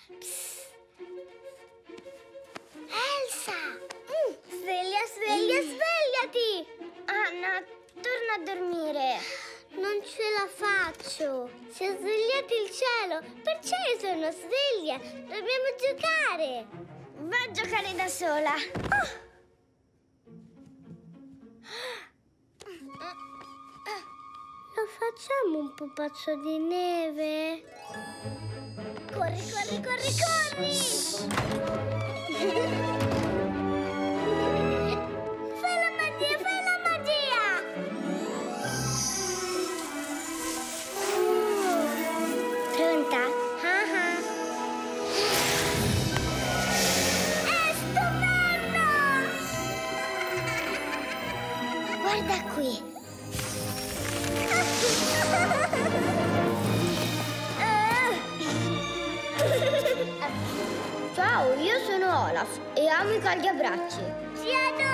Elsa! Svegliati! Anna, torna a dormire. Non ce la faccio. Si è svegliato il cielo, perciò io sono sveglia. Dobbiamo giocare. Va a giocare da sola. Lo facciamo un pupazzo di neve? Corri! Fai la magia! Pronta? È stupendo! Guarda qui. Ciao, io sono Olaf e amo i caldi abbracci. Ci adoro!